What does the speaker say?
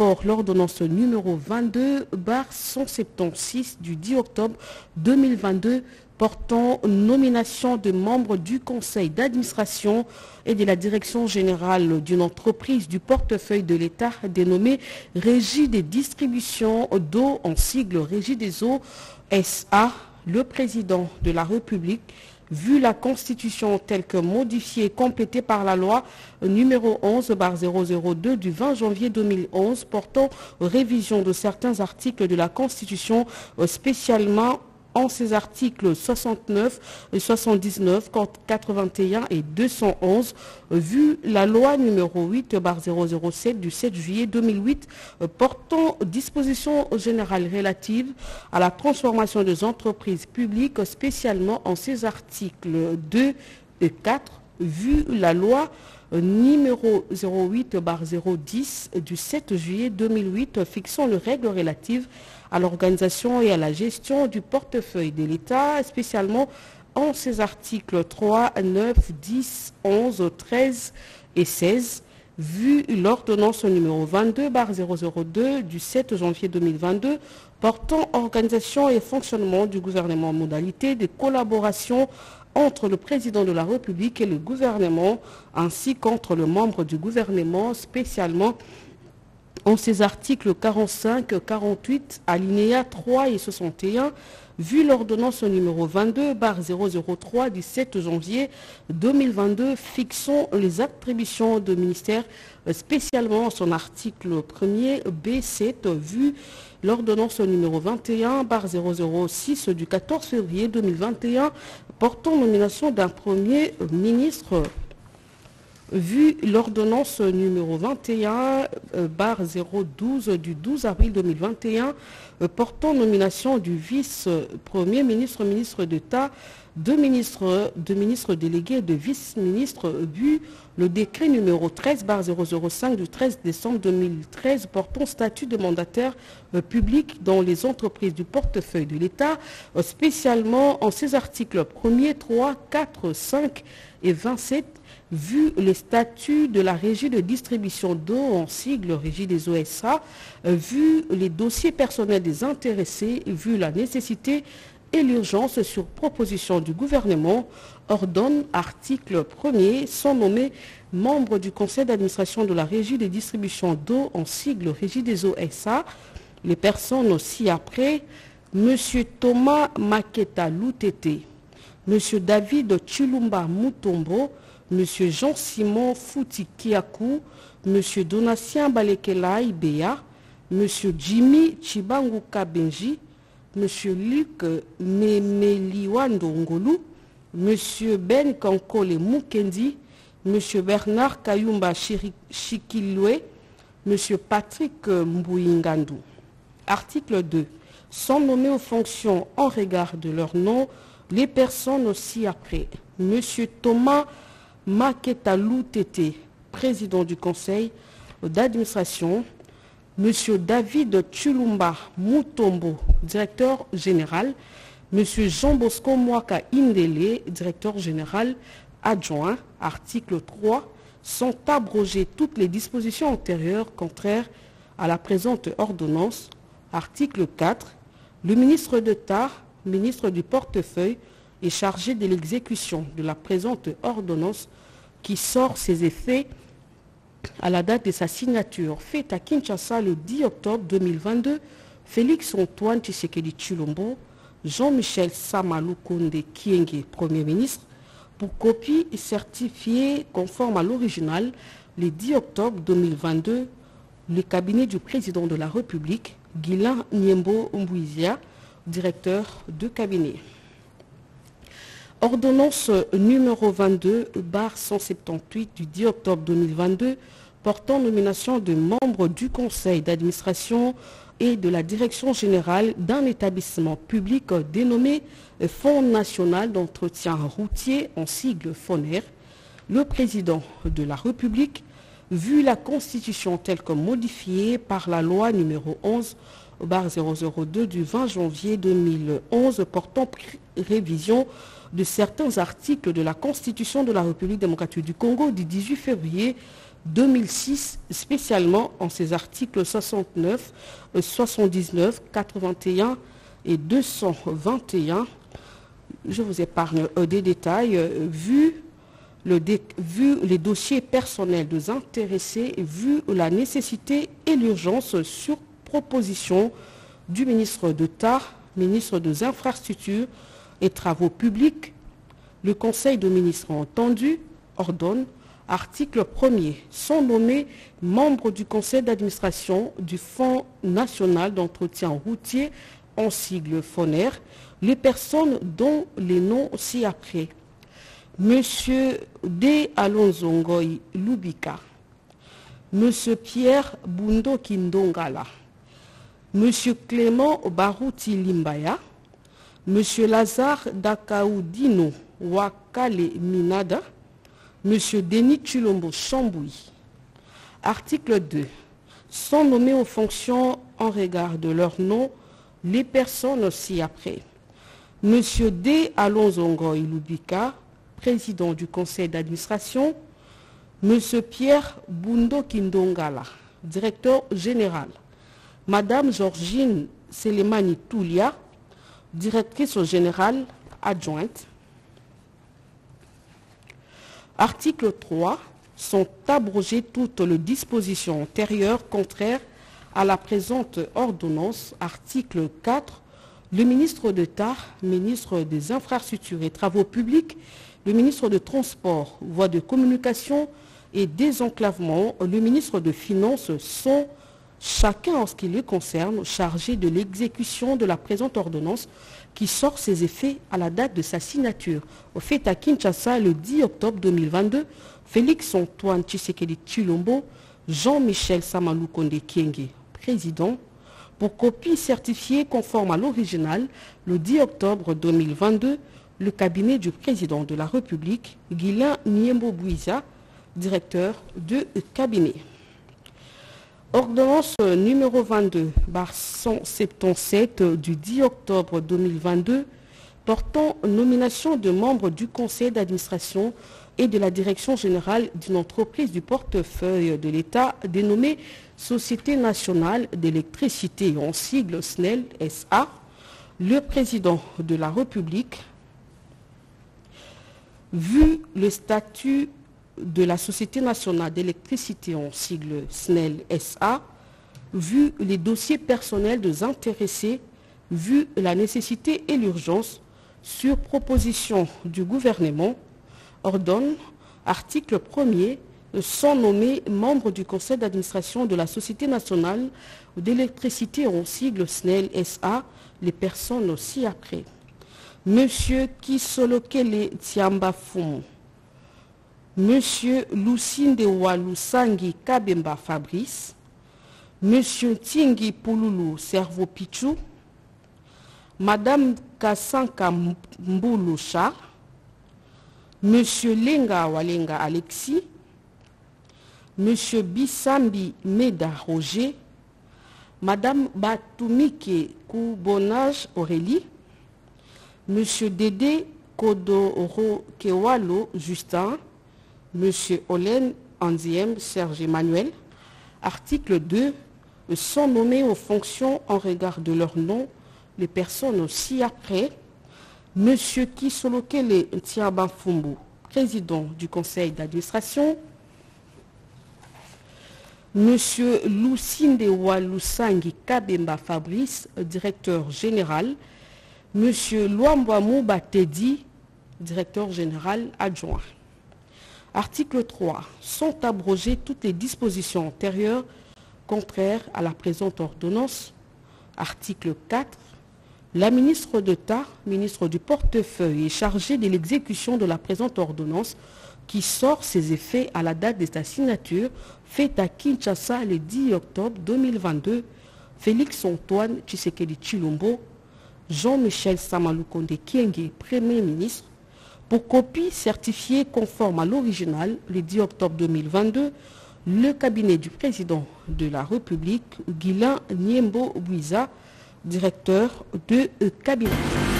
d'abord l'ordonnance numéro 22/176 du 10 octobre 2022 portant nomination de membres du conseil d'administration et de la direction générale d'une entreprise du portefeuille de l'État dénommée Régie des distributions d'eau, en sigle Régie des eaux SA. Le président de la République, vu la Constitution telle que modifiée et complétée par la loi numéro 11/002 du 20 janvier 2011 portant révision de certains articles de la Constitution, spécialement en ses articles 69, 79, 81 et 211, vu la loi numéro 8/007 du 7 juillet 2008 portant dispositions générales relatives à la transformation des entreprises publiques, spécialement en ses articles 2 et 4, vu la loi numéro 08/010 du 7 juillet 2008 fixant les règles relatives à l'organisation et à la gestion du portefeuille de l'État, spécialement en ses articles 3, 9, 10, 11, 13 et 16, vu l'ordonnance numéro 22/002 du 7 janvier 2022 portant organisation et fonctionnement du gouvernement, modalité de collaboration entre le président de la République et le gouvernement, ainsi qu'entre les membres du gouvernement, spécialement en ces articles 45, 48, alinéas 3 et 61, vu l'ordonnance numéro 22/003 du 7 janvier 2022 fixant les attributions de ministère, spécialement son article 1er B7, vu l'ordonnance numéro 21/006 du 14 février 2021 portant nomination d'un premier ministre, vu l'ordonnance numéro 21/012 du 12 avril 2021 portant nomination du vice-premier ministre, ministre d'État, de ministres délégués et de vice-ministres, vu le décret numéro 13/005 du 13 décembre 2013 portant statut de mandataire public dans les entreprises du portefeuille de l'État, spécialement en ses articles 1er, 3, 4, 5 et 27, vu les statuts de la Régie de distribution d'eau, en sigle Régie des eaux SA, vu les dossiers personnels des intéressés, vu la nécessité et l'urgence sur proposition du gouvernement, ordonne, article 1er, sont nommés membres du conseil d'administration de la Régie de distribution d'eau, en sigle Régie des eaux SA, les personnes aussi après, M. Thomas Maketa Loutete, M. David Chilumba Mutombo, M. Jean-Simon Fouti-Kiakou, M. Donatien Balekela Ibea, M. Jimmy Chibanguka Benji, M. Luc Memeliwando Ngolu, M. Ben Kankole Mukendi, M. Bernard Kayumba Chikilwe, M. Patrick Mbouingandu. Article 2. Sont nommés aux fonctions en regard de leur nom les personnes aussi après. M. Thomas Maketa Loutete, président du conseil d'administration. M. David Chilumba Mutombo, directeur général. M. Jean Bosco Mwaka Indele, directeur général adjoint. Article 3. Sont abrogées toutes les dispositions antérieures contraires à la présente ordonnance. Article 4. Le ministre d'État, ministre du portefeuille, est chargé de l'exécution de la présente ordonnance qui sort ses effets à la date de sa signature, faite à Kinshasa le 10 octobre 2022, Félix Antoine Tshisekedi Tshilombo, Jean-Michel Sama Lukonde Kienge, Premier ministre, pour copie certifiée conforme à l'original le 10 octobre 2022, le cabinet du président de la République, Guilain Niembo Mbouizia, directeur de cabinet. Ordonnance numéro 22/178 du 10 octobre 2022 portant nomination de membres du conseil d'administration et de la direction générale d'un établissement public dénommé Fonds national d'entretien routier, en sigle FONER. Le président de la République, vu la Constitution telle que modifiée par la loi numéro 11/002 du 20 janvier 2011 portant révision de certains articles de la Constitution de la République démocratique du Congo du 18 février 2006, spécialement en ses articles 69, 79, 81 et 221. Je vous épargne des détails. Vu les dossiers personnels des intéressés, vu la nécessité et l'urgence sur proposition du ministre d'État, ministre des Infrastructures et Travaux publics, le Conseil de ministres entendu ordonne, article 1er, sont nommés membres du Conseil d'administration du Fonds national d'entretien routier, en sigle FONER, les personnes dont les noms ci-après. Monsieur D. Alonso Ngoy Lubika, Monsieur Pierre Bundo Kindongala, Monsieur Clément Barouti Limbaya, Monsieur Lazare Dakaoudino Wakale Minada, Monsieur Denis Chulombo Chamboui. Article 2. Sont nommés aux fonctions en regard de leur nom les personnes ci-après. Monsieur D. Alonso Ngoy Lubika, président du conseil d'administration. Monsieur Pierre Bundo Kindongala, directeur général. Madame Georgine Selemani Toulia, directrice générale adjointe. Article 3. Sont abrogées toutes les dispositions antérieures contraires à la présente ordonnance. Article 4. Le ministre d'État, ministre des Infrastructures et Travaux publics, le ministre des Transports, Voies de communication et désenclavement, le ministre des Finances sont, chacun en ce qui les concerne, chargés de l'exécution de la présente ordonnance qui sort ses effets à la date de sa signature. Au fait à Kinshasa, le 10 octobre 2022, Félix Antoine Tshisekedi Tshilombo, Jean-Michel Samalou Konde Kyenge, président, pour copie certifiée conforme à l'original, le 10 octobre 2022, le cabinet du président de la République, Guilain Niembo Bouiza, directeur de cabinet. Ordonnance numéro 22/177 du 10 octobre 2022 portant nomination de membres du conseil d'administration et de la direction générale d'une entreprise du portefeuille de l'État dénommée Société nationale d'électricité, en sigle SNEL SA. Le président de la République, vu le statut de la Société nationale d'électricité, en sigle SNEL SA, vu les dossiers personnels des intéressés, vu la nécessité et l'urgence, sur proposition du gouvernement, ordonne, article 1er, sont nommés membres du conseil d'administration de la Société nationale d'électricité, en sigle SNEL SA, les personnes ci-après. Monsieur Kisolokele Tiambafum, Monsieur Lucinde Walusangi Kabemba Fabrice, Monsieur Tingi Pouloulou Servo Pichou, Madame Kassanka Mboulou Charles, Monsieur Lenga Walenga Alexis, Monsieur Bissambi Meda Roger, Madame Batumike Koubonage Aurélie, Monsieur Dédé Kodoro Kewalo Justin, Monsieur Olen Anziem Serge Emmanuel. Article 2. Sont nommés aux fonctions en regard de leur nom les personnes ci-après. Monsieur Kisolokele Tiabafumbu, président du conseil d'administration. Monsieur Lucinde Walusangi Kabemba Fabrice, directeur général. Monsieur Luambwamou Batedi, directeur général adjoint. Article 3. Sont abrogées toutes les dispositions antérieures contraires à la présente ordonnance. Article 4. La ministre d'État, ministre du portefeuille, est chargée de l'exécution de la présente ordonnance qui sort ses effets à la date de sa signature, faite à Kinshasa le 10 octobre 2022. Félix Antoine Tshisekedi Tshilombo, Jean-Michel Samalou Konde Kyenge, Premier ministre, pour copie certifiée conforme à l'original le 10 octobre 2022, le cabinet du président de la République, Guilain Niembo Bouiza, directeur de cabinet.